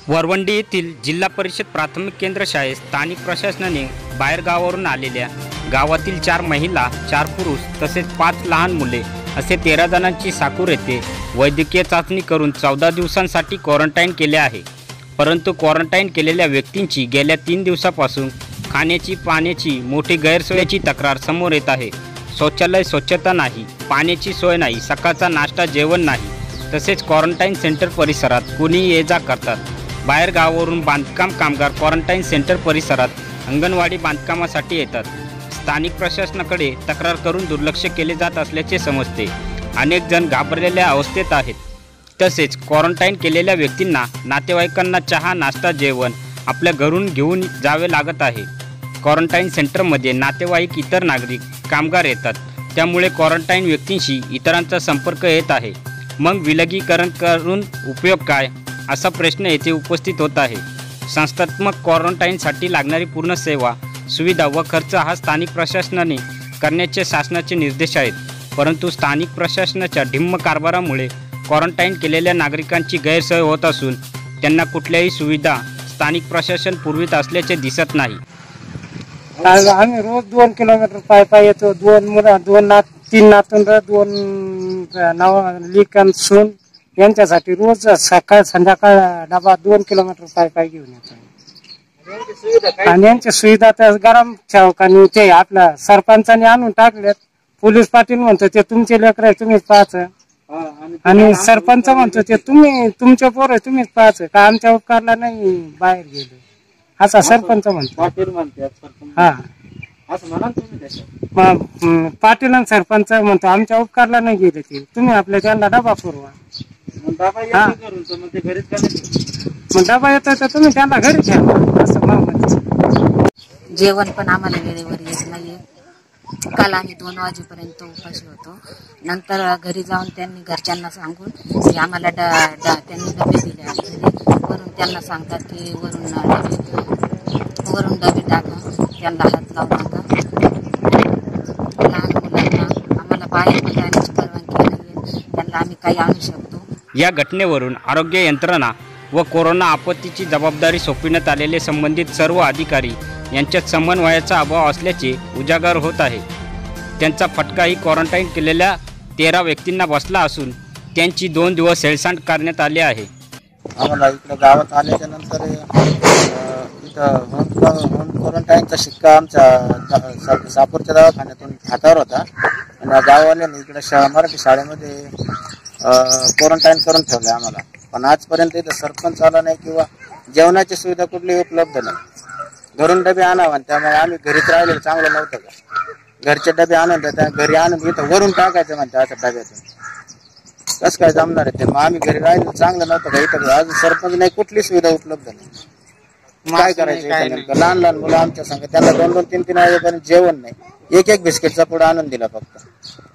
वरवंडी येथील जिल्हा परिषद प्राथमिक केंद्र शाळेत स्थानिक प्रशासनाने बाहेरगावावरून आलेल्या गावातील 4 महिला 4 पुरुष तसेच 5 लहान मुले असे 13 जणांची साकूर येथे वैद्यकीय चाचणी करून 14 दिवसांसाठी क्वारंटाईन केले आहे। परंतु क्वारंटाईन केलेल्या व्यक्तींची गेल्या 3 दिवसापासून खाण्याची पाण्याची मोठी गैरसोयीची तक्रार समोर येत आहे। शौचालय स्वच्छता नाही, पाण्याची सोय नाही, सकाळचा नाश्ता जेवण नाही, तसेच क्वारंटाईन सेंटर परिसरात कोणी ये जा करतात। बाहेर गावावरून बांधकाम कामगार क्वारंटाईन सेंटर परिसरात अंगणवाडी बांधकामासाठी येतात। स्थानिक प्रशासनाकडे तक्रार करून दुर्लक्ष केले जात असल्याचे समजते। अनेक जण घाबरलेल्या अवस्थेत आहेत। तसेच क्वारंटाईन केलेल्या व्यक्तींना नातेवाईकांना चहा नाश्ता जेवण आपल्या घरून घेऊन जावे लागत आहे। क्वारंटाईन सेंटरमध्ये नातेवाईक इतर नागरिक कामगार येतात, त्यामुळे क्वारंटाईन व्यक्तींशी इतरांचा संपर्क येत आहे। मग विलगीकरण करून उपयोग काय असा प्रश्न येथे उपस्थित होत आहे। संस्थात्मक क्वारंटाईनसाठी लागणारी पूर्ण सेवा सुविधा व खर्च हा स्थानिक प्रशासनाने करण्याचे शासनाचे निर्देश आहेत। परंतु स्थानिक प्रशासनाच्या ढिम्म कारभारामुळे क्वारंटाईन केलेल्या नागरिकांची गैरसोय होत असून त्यांना कुठल्याही सुविधा स्थानिक प्रशासन पुरवित असल्याचे दिसत नाही। आम्ही रोज 2 किलोमीटर पायी येतो। 2 नातून 2 लिकन सून यांच्यासाठी रोज सकाळ संध्याकाळ डबा 2 किलोमीटर पायी घेऊन येतो। आणि यांची सुविधा तर गरम चौकानी ते आपल्या सरपंचाने आणून टाकल्यात। पोलीस पाटील म्हणतो ते तुमचे लेकर तुम्हीच पाहायचं, आणि सरपंच म्हणतो ते तुमचे पोर तुम्हीच पाहायचं का आमच्या उपकारला नाही बाहेर गेले असा सरपंच म्हणतो। हा पाटील आणि सरपंच म्हणतो आमच्या उपकारला नाही गेले ते तुम्ही आपल्या त्यांना डबा पुरवा। मग डबा येतो तर तुम्ही त्यांना घरी ठेवा असं म्हणतो। जेवण पण आम्हाला वेळेवर येत नाहीये। काल आम्ही 2 वाजेपर्यंत उपाशी होतो। नंतर घरी जाऊन त्यांनी घरच्यांना सांगून की आम्हाला त्यांनी डबे दिले घरी। वरून त्यांना सांगतात की वरून डबे टाका, त्यांना हात लावू नका। लहान मुलांना आम्हाला बाहेर जाण्याची परवानगी नाहीये, त्यांना आम्ही काही आणू शकतो। या घटनेवरून आरोग्य यंत्रणा व कोरोना आपत्तीची जबाबदारी सोपविण्यात आलेले संबंधित सर्व अधिकारी यांच्यात समन्वयाचा अभाव असल्याचे उजागर होत आहे। त्यांचा फटकाही क्वारंटाईन केलेल्या 13 व्यक्तींना बसला असून त्यांची 2 दिवस हेळसांड करण्यात आले आहे। आम्हाला इकडे गावात आल्याच्या नंतर इथं होम क्वारंटाईनचा शिक्का आमच्या सापूरच्या दवाखान्यातून हातावर होता आणि गाववाल्यांनी इकडे मराठी शाळेमध्ये क्वारंटाईन करून ठेवलं आम्हाला। पण आजपर्यंत इथं सरपंच आला नाही किंवा जेवणाची सुविधा कुठली उपलब्ध नाही। घरून डबे आणावा, त्यामुळे आम्ही घरीच राहिलेलं चांगलं नव्हतं का? घरचे डबे आणून देतात, घरी आणून इथं वरून टाकायचं म्हणते असं डब्यातून कसं काय जमणार आहे ते? मग आम्ही घरी राहिलेलं चांगलं नव्हतं का? इथं आज सरपंच नाही, कुठली सुविधा उपलब्ध नाही। काय करायचं? लहान लहान मुलं आमच्या संग त्यांना 2-2, 3-3 वाजेपर्यंत जेवण नाही। एक बिस्किटचा पुडा आणून दिला फक्त।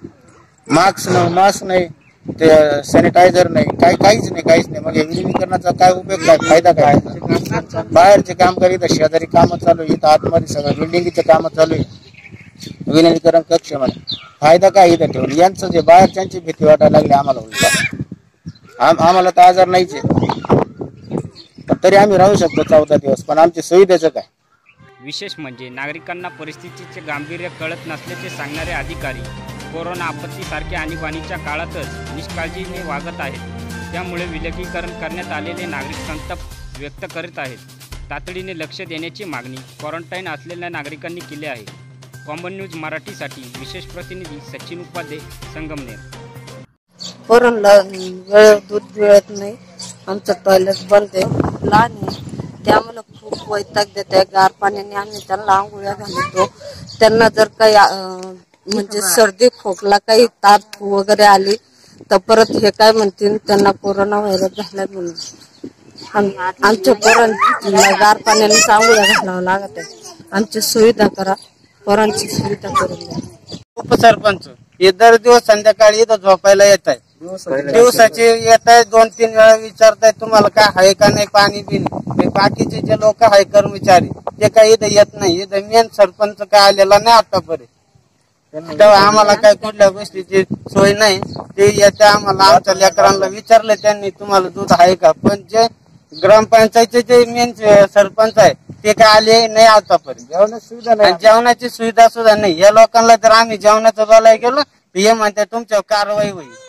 मास्क नाही, ते सॅनिटायझर नाही, काहीच नाही। मग हे विलगीकरणाचा काय उपयोग, काय फायदा काय? बाहेरचे काम करीत शेजारी कामं चालू आहे, इथं आतमध्ये सगळं बिल्डिंगचे कामं चालू आहे विलगीकरण कक्षामध्ये। फायदा काय इथं ठेवून? यांचं जे बाहेरच्यांची भीती वाटायला लागली आम्हाला उलटा। आम्हाला तर आजार नाहीच आहे, पण तरी आम्ही राहू शकतो 14 दिवस, पण आमची सुविधेचं काय? विशेष म्हणजे नागरिकांना परिस्थितीचे गांभीर्य कळत नसल्याचे सांगणारे अधिकारी कोरोना आपत्तीसारख्या आणीबाणीच्या काळातच निष्काळजीने वागत आहेत। त्यामुळे विलगीकरण करण्यात आलेले नागरिक संताप व्यक्त करीत आहेत। तातडीने लक्ष देण्याची मागणी क्वारंटाईन असलेल्या नागरिकांनी केली आहे। कॉमन न्यूज मराठीसाठी विशेष प्रतिनिधी सचिन उपाध्ये, संगमनेर। पोरांना वेळ दूध मिळत नाही, आमचं टॉयलेट बंद आहे, लहान आहे, त्यामुळे खूप वैताग देते। गार पाण्याने आम्ही त्यांना आंघोळ्या घालतो। त्यांना जर काही म्हणजे सर्दी खोकला काही ताप वगैरे आली तर परत हे काय म्हणतील त्यांना कोरोना व्हायरस झालाय म्हणून आमच्या पोरांना गार पाण्याने आंघोळ्या घालावं लागत आहे। आमची सुविधा करा, पोरांची सुविधा करून द्या। उपसरपंच हे दर दिवस संध्याकाळी इथं झोपायला येत आहे, दिवसाचे येत आहे, 2-3 वेळा विचारताय तुम्हाला काय आहे का नाही पाणी बिनी। बाकीचे जे लोक आहे कर्मचारी ते काही इथं येत नाही। इथं मेन सरपंच काय आलेला नाही आतापर्यंत, तेव्हा आम्हाला काय कुठल्या गोष्टीची सोय नाही। ते येते आम्हाला आमच्या लेकरांना विचारलं त्यांनी तुम्हाला दूध आहे का, पण जे ग्रामपंचायतीचे जे मेन सरपंच आहे ते काय आले नाही आतापर्यंत. जेवणाची सुविधा आणि नाही. जेवणाची सुविधा सुद्धा नाही. या लोकांना जर आम्ही जेवणाचं बोलायला गेलो तर हे म्हणतात तुमच्यावर कारवाई होईल.